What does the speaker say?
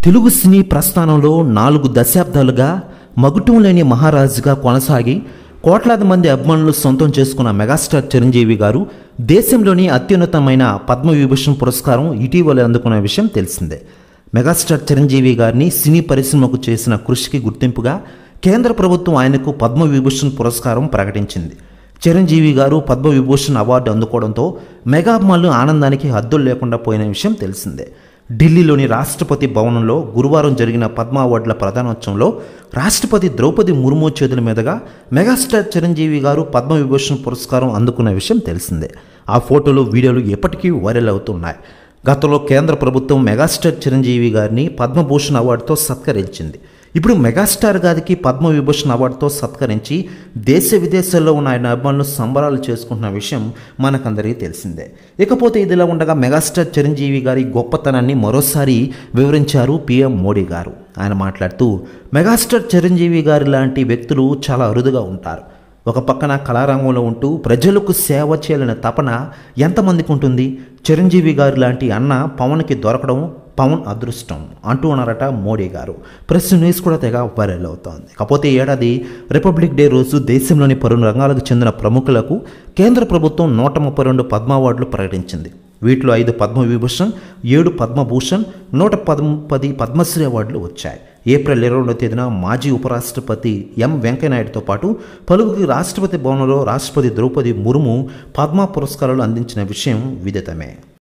తెలుగు సినీ ప్రస్థానంలో 4 దశాబ్దాలుగా మగుటం లేని మహారాజుగా కొనసాగి కోట్లాది మంది అభిమానులు సొంతం చేసుకున్న మెగాస్టార్ చిరంజీవి గారు దేశంలోని అత్యున్నతమైన పద్మవిభూషణ్ పురస్కారం ఇటీవల అందుకున్న విషయం తెలిసిందే. మెగాస్టార్ చిరంజీవి గారిని సినీ పరిశ్రమకు చేసిన కృషికి గుర్తింపుగా కేంద్ర ప్రభుత్వం ఆయనకు పద్మవిభూషణ్ పురస్కారం ప్రకటించింది. చిరంజీవి గారు పద్మవిభూషణ్ అవార్డు అందుకోవడంతో మెగా అభిమానులు ఆనందానికి హద్దులు లేకుండా పోయిన విషయం తెలిసిందే. ఢిల్లీలోని రాష్ట్రపతి భవనంలో గురువారం జరిగిన పద్మ అవార్డుల ప్రధానోత్సవంలో రాష్ట్రపతి ద్రౌపది ముర్ము చేతుల మీదుగా మెగాస్టార్ చిరంజీవి గారు పద్మవిభూషణ్ పురస్కారం అందుకున్న విషయం తెలిసిందే. ఆ ఫోటోలు, వీడియోలు ఎప్పటికీ వైరల్ అవుతున్నాయి. గతంలో కేంద్ర ప్రభుత్వం మెగాస్టార్ చిరంజీవి గారిని పద్మభూషణ్ అవార్డుతో సత్కరించింది. ఇప్పుడు మెగాస్టార్ గారికి పద్మవిభూషణ్ అవార్డుతో సత్కరించి దేశ విదేశాల్లో ఉన్న ఆయన అభిమానులు సంబరాలు చేసుకుంటున్న విషయం మనకందరికీ తెలిసిందే. ఇకపోతే ఇదిలా ఉండగా మెగాస్టార్ చిరంజీవి గారి గొప్పతనాన్ని మరోసారి వివరించారు పీఎం మోడీ గారు. ఆయన మాట్లాడుతూ, మెగాస్టార్ చిరంజీవి గారి లాంటి వ్యక్తులు చాలా అరుదుగా ఉంటారు. ఒక పక్కన కళారంగంలో ఉంటూ ప్రజలకు సేవ చేయాలనే తపన ఎంతమందికి ఉంటుంది? చిరంజీవి గారి లాంటి అన్న పవన్కి దొరకడం పవన్ అదృష్టం అంటూ ఉన్నారట మోడీ గారు. ప్రెస్ న్యూస్ కూడా తెగ వైరల్ అవుతోంది. కాకపోతే ఏడాది రిపబ్లిక్ డే రోజు దేశంలోని పలు రంగాలకు చెందిన ప్రముఖులకు కేంద్ర ప్రభుత్వం 132 పద్మ అవార్డులు ప్రకటించింది. వీటిలో 5 పద్మవిభూషణ్, 7 పద్మభూషణ్, 110 పద్మశ్రీ అవార్డులు వచ్చాయి. ఏప్రిల్ 22వ తేదీన మాజీ ఉపరాష్ట్రపతి ఎం వెంకయ్యనాయుడుతో పాటు పలువురికి రాష్ట్రపతి భవనంలో రాష్ట్రపతి ద్రౌపది ముర్ము పద్మ పురస్కారాలు అందించిన విషయం విదితమే.